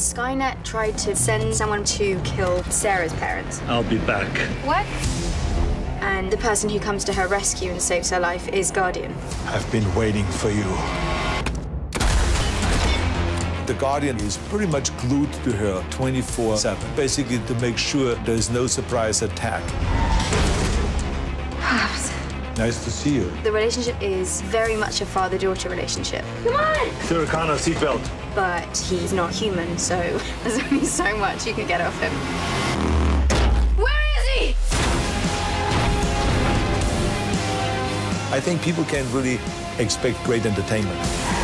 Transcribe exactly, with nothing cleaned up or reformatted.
Skynet tried to send someone to kill Sarah's parents. I'll be back. What? And the person who comes to her rescue and saves her life is Guardian. I've been waiting for you. The Guardian is pretty much glued to her twenty-four seven, basically to make sure there's no surprise attack. Nice to see you. The relationship is very much a father-daughter relationship. Come on! Sarah Connor, seatbelt. But he's not human, so there's only so much you can get off him. Where is he? I think people can really expect great entertainment.